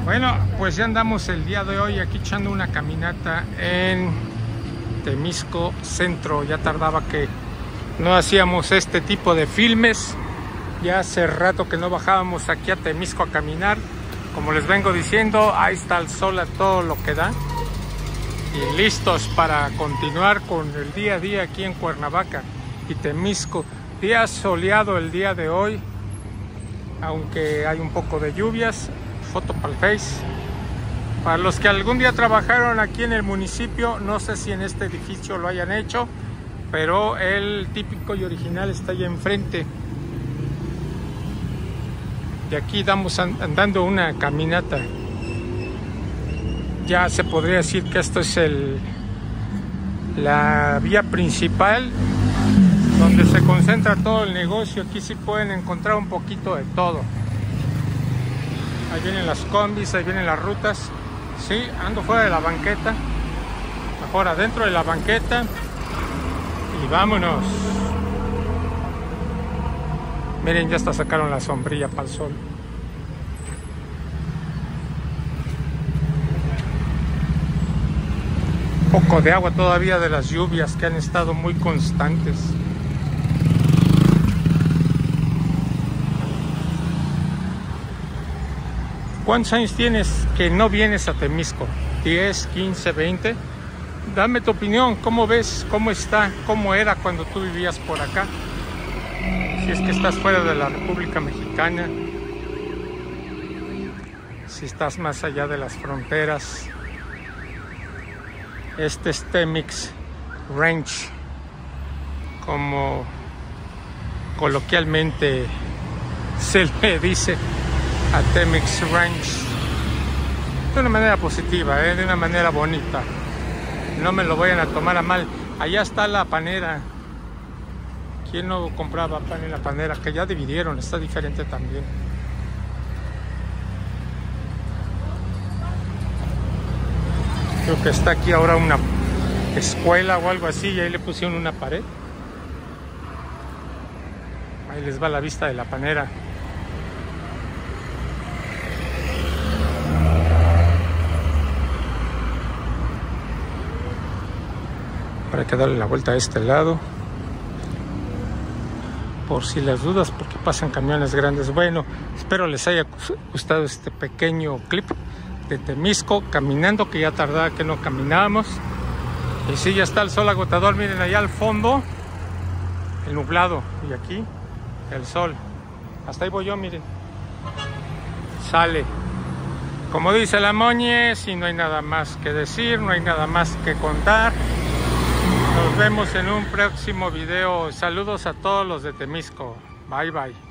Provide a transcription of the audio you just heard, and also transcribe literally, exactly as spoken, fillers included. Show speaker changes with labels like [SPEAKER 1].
[SPEAKER 1] Bueno, pues ya andamos el día de hoy aquí echando una caminata en Temisco Centro. Ya tardaba que no hacíamos este tipo de filmes. Ya hace rato que no bajábamos aquí a Temisco a caminar. Como les vengo diciendo, ahí está el sol a todo lo que da. Y listos para continuar con el día a día aquí en Cuernavaca y Temisco. Día soleado el día de hoy, aunque hay un poco de lluvias. Foto para el Face. Para los que algún día trabajaron aquí en el municipio, no sé si en este edificio lo hayan hecho, pero el típico y original está allá enfrente. Y aquí damos andando una caminata. Ya se podría decir que esto es el la vía principal donde se concentra todo el negocio. Aquí sí pueden encontrar un poquito de todo. Ahí vienen las combis, ahí vienen las rutas. Sí, ando fuera de la banqueta. Mejor adentro de la banqueta. Y vámonos. Miren, ya hasta sacaron la sombrilla para el sol. Un poco de agua todavía de las lluvias que han estado muy constantes. ¿Cuántos años tienes que no vienes a Temisco? ¿diez, quince, veinte? Dame tu opinión, ¿cómo ves? ¿Cómo está? ¿Cómo era cuando tú vivías por acá? Si es que estás fuera de la República Mexicana, si estás más allá de las fronteras. Este es Temix Ranch, como coloquialmente se le dice a Temix Ranch, de una manera positiva, ¿eh? De una manera bonita. No me lo vayan a tomar a mal. Allá está la panera. ¿Quién no compraba pan en la panera? Que ya dividieron, está diferente también. Creo que está aquí ahora una escuela o algo así, y ahí le pusieron una pared. Ahí les va la vista de la panera. Para que darle la vuelta a este lado, por si las dudas, porque pasan camiones grandes. Bueno, espero les haya gustado este pequeño clip de Temisco caminando, que ya tardaba que no caminábamos. Y sí, ya está el sol agotador. Miren allá al fondo el nublado, y aquí el sol. Hasta ahí voy yo, miren. Sale. Como dice la Moñe, si no hay nada más que decir, no hay nada más que contar. Nos vemos en un próximo video. Saludos a todos los de Temisco. Bye bye.